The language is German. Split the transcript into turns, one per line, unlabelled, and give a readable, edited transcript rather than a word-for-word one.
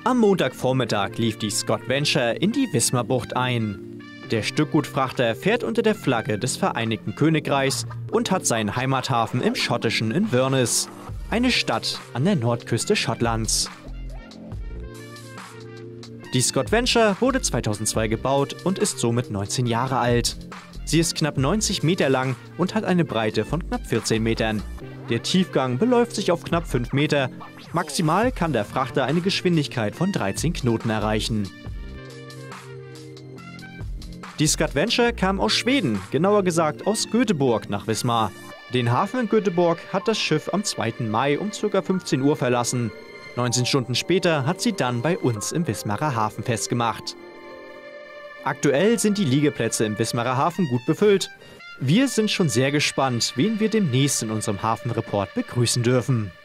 Am Montagvormittag lief die ScotVenture in die Wismarbucht ein. Der Stückgutfrachter fährt unter der Flagge des Vereinigten Königreichs und hat seinen Heimathafen im schottischen Inverness, eine Stadt an der Nordküste Schottlands. Die ScotVenture wurde 2002 gebaut und ist somit 19 Jahre alt. Sie ist knapp 90 Meter lang und hat eine Breite von knapp 14 Metern. Der Tiefgang beläuft sich auf knapp 5 Meter. Maximal kann der Frachter eine Geschwindigkeit von 13 Knoten erreichen. Die ScotVenture kam aus Schweden, genauer gesagt aus Göteborg nach Wismar. Den Hafen in Göteborg hat das Schiff am 2. Mai um ca. 15 Uhr verlassen. 19 Stunden später hat sie dann bei uns im Wismarer Hafen festgemacht. Aktuell sind die Liegeplätze im Wismarer Hafen gut befüllt. Wir sind schon sehr gespannt, wen wir demnächst in unserem Hafenreport begrüßen dürfen.